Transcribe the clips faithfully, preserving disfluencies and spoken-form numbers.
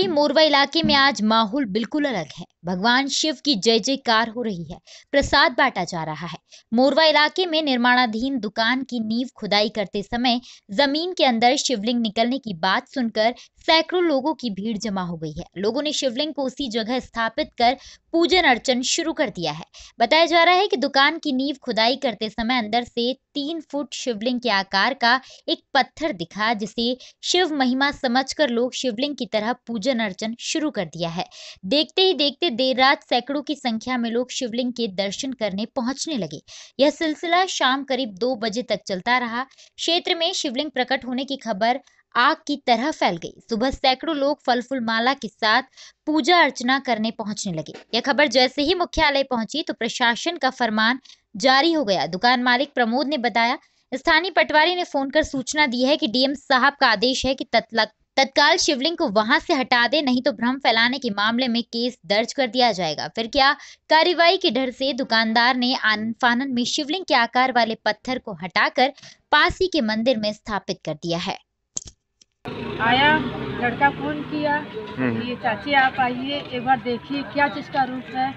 वहीं मोरवा इलाके में आज माहौल बिल्कुल अलग है। भगवान शिव की जय जयकार हो रही है, प्रसाद बांटा जा रहा है। मोरवा इलाके में निर्माणाधीन दुकान की नींव खुदाई करते समय जमीन के अंदर शिवलिंग निकलने की बात सुनकर सैकड़ों लोगों की भीड़ जमा हो गई है। लोगों ने शिवलिंग को उसी जगह स्थापित कर पूजन अर्चन शुरू कर दिया है। बताया जा रहा है कि दुकान की नींव खुदाई करते समय अंदर से तीन फुट शिवलिंग के आकार का एक पत्थर दिखा, जिसे शिव महिमा समझकर लोग शिवलिंग की तरह पूजन अर्चन शुरू कर दिया है। देखते ही देखते देर रात सैकड़ों की संख्या में लोग शिवलिंग के दर्शन करने पहुंचने लगे। यह सिलसिला शाम करीब दो बजे तक चलता रहा। क्षेत्र में शिवलिंग प्रकट होने की खबर आग की तरह फैल गई। सुबह सैकड़ों लोग फल फूल माला के साथ पूजा अर्चना करने पहुंचने लगे। यह खबर जैसे ही मुख्यालय पहुंची तो प्रशासन का फरमान जारी हो गया। दुकान मालिक प्रमोद ने बताया, स्थानीय पटवारी ने फोन कर सूचना दी है कि डीएम साहब का आदेश है कि तत्काल तत्काल शिवलिंग को वहां से हटा दे, नहीं तो भ्रम फैलाने के मामले में केस दर्ज कर दिया जाएगा। फिर क्या कार्रवाई के डर से दुकानदार ने आनन फानन में शिवलिंग के आकार वाले पत्थर को हटाकर पास ही के मंदिर में स्थापित कर दिया है। आया लड़का फोन किया, ये चाची आप आइए एक बार देखिए क्या चीज का रूप है।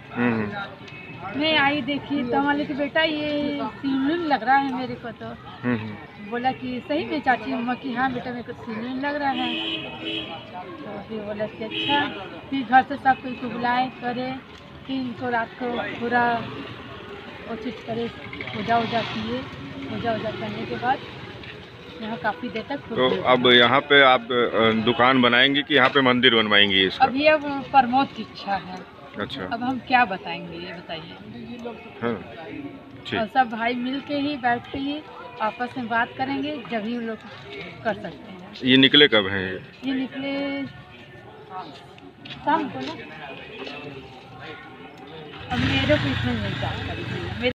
मैं आई, देखी तो हमारे कि बेटा ये शिवलिंग लग रहा है मेरे को। तो बोला कि सही में चाची मम्मा की हाँ बेटा मेरे को शिवलिंग लग रहा है। तो फिर बोला कि अच्छा। फिर घर से सब कोई को बुलाए करे कि इनको रात को पूरा वो चीज करे, पूजा वूजा किए। पूजा वूजा करने के बाद यहाँ काफी देर तक। तो अब यहाँ पे आप दुकान बनाएंगे कि यहाँ पे मंदिर बनवाएंगे इसका? अब ये प्रमोद की इच्छा है। अच्छा, अब हम क्या बताएंगे ये बताइए। हाँ, और सब भाई मिल के ही बैठ के ही आपस में बात करेंगे, जब ही लोग कर सकते हैं। ये निकले कब हैं? ये ये निकले शाम को ना। अब मेरे को इसमें नहीं जानकारी है।